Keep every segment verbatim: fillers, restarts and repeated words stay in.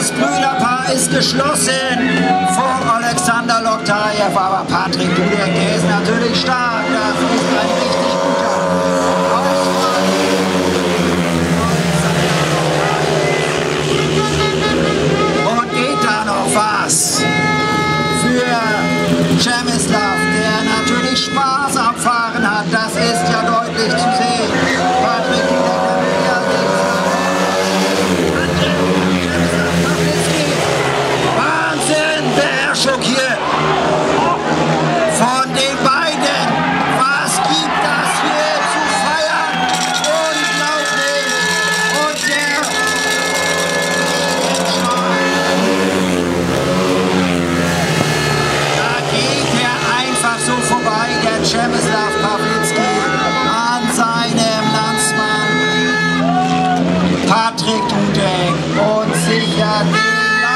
Das Brüderpaar ist geschlossen vor Alexander Loktajew, aber Patrick Dudek, der ist natürlich stark. Das ist ein richtig guter Aufschlag. Und geht da noch was für Przemysław, der natürlich Spaß am Fahren hat. Das ist ja deutlich zu sehen. Patrick Dudek, schockiert von den beiden. Was gibt das hier zu feiern? Unglaublich. Und der da geht er einfach so vorbei, der Przemysław Pawlicki, an seinem Landsmann Patrick Dudek und sicher den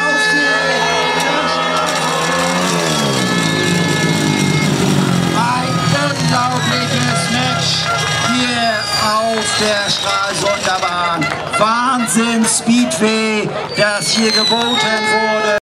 auf der Stralsunder Bahn. Wahnsinn Speedway, das hier geboten wurde.